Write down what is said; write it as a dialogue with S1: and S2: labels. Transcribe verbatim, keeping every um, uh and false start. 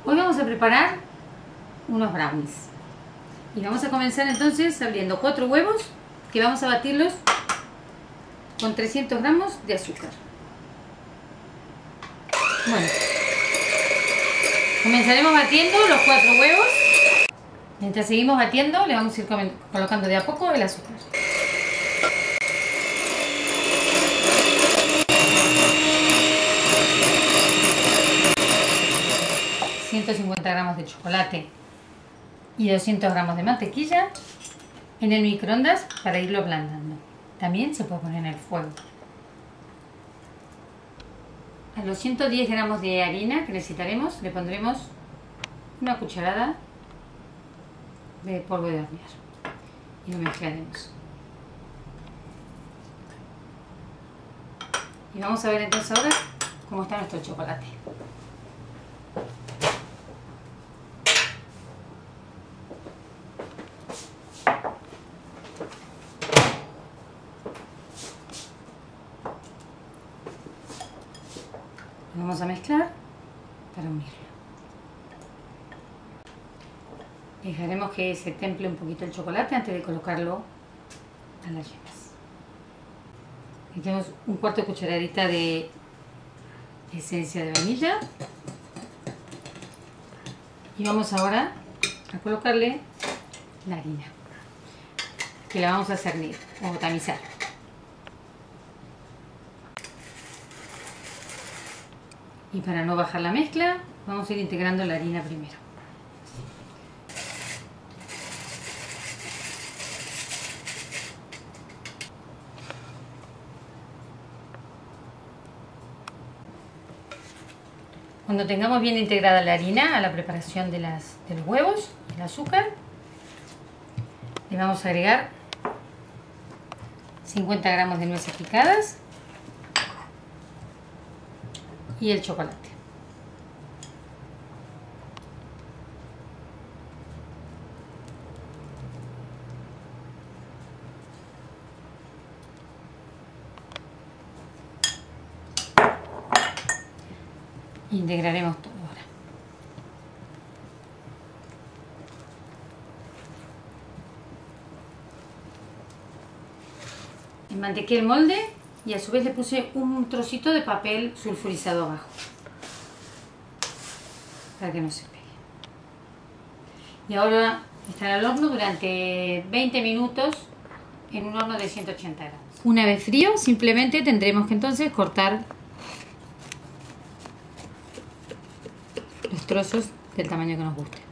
S1: Hoy vamos a preparar unos brownies y vamos a comenzar entonces abriendo cuatro huevos que vamos a batirlos con trescientos gramos de azúcar. Bueno, comenzaremos batiendo los cuatro huevos. Mientras seguimos batiendo, le vamos a ir colocando de a poco el azúcar. ciento cincuenta gramos de chocolate y doscientos gramos de mantequilla en el microondas para irlo ablandando. También se puede poner en el fuego. A los ciento diez gramos de harina que necesitaremos le pondremos una cucharada de polvo de hornear y lo mezclaremos. Y vamos a ver entonces ahora cómo está nuestro chocolate. Lo vamos a mezclar para unirlo. Dejaremos que se temple un poquito el chocolate antes de colocarlo a las yemas. Metemos un cuarto de cucharadita de esencia de vainilla y vamos ahora a colocarle la harina, que la vamos a cernir o tamizar. Y para no bajar la mezcla, vamos a ir integrando la harina primero. Cuando tengamos bien integrada la harina a la preparación de, las, de los huevos, el azúcar, le vamos a agregar cincuenta gramos de nueces picadas y el chocolate. Integraremos todo ahora. Enmantequé el molde y a su vez le puse un trocito de papel sulfurizado abajo para que no se pegue. Y ahora estará al horno durante veinte minutos en un horno de ciento ochenta grados. Una vez frío, simplemente tendremos que entonces cortar los trozos del tamaño que nos guste.